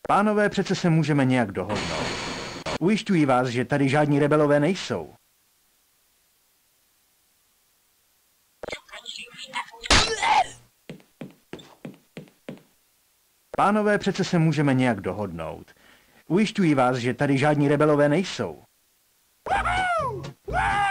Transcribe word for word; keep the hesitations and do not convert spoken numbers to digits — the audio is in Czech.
Pánové, přece se můžeme nějak dohodnout. Ujišťuji vás, že tady žádní rebelové nejsou. Pánové, přece se můžeme nějak dohodnout. Ujišťuji vás, že tady žádní rebelové nejsou.